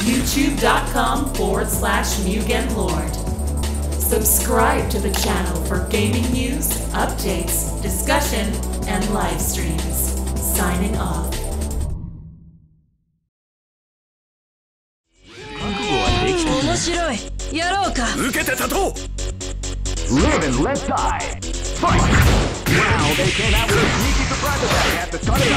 youtube.com/MugenLord. Subscribe to the channel for gaming news, updates, discussion, and live streams. Signing off. Live and let die. Fight! Wow, they came out with a sneaky surprise attack at the start of the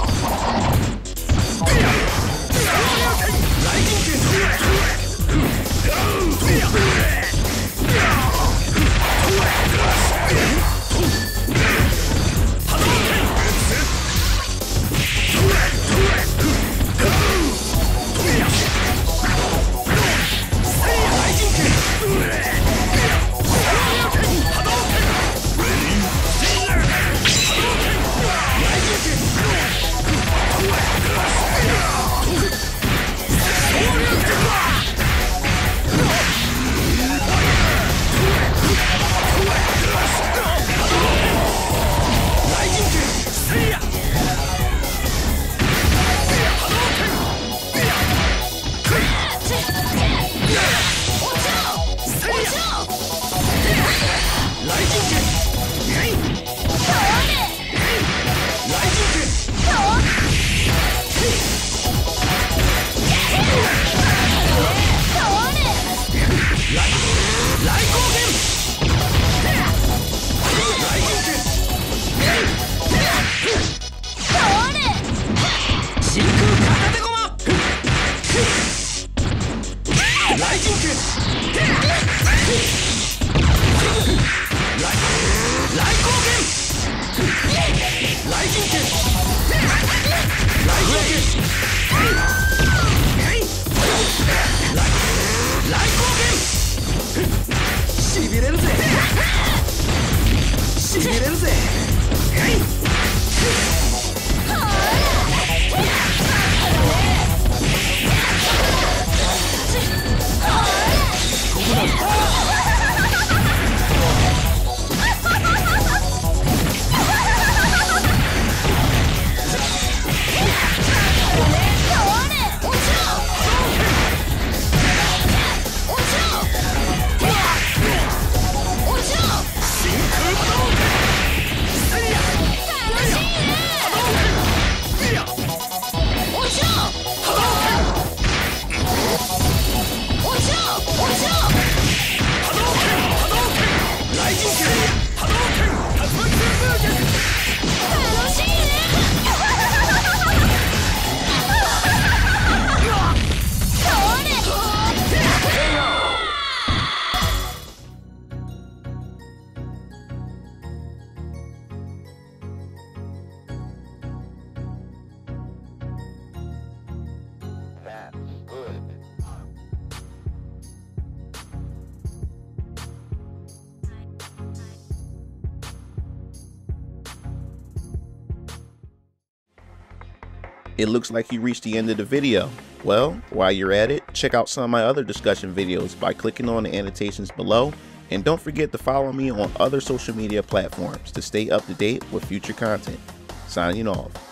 It looks like you reached the end of the video. Well, while you're at it, check out some of my other discussion videos by clicking on the annotations below, and don't forget to follow me on other social media platforms to stay up to date with future content. Signing off.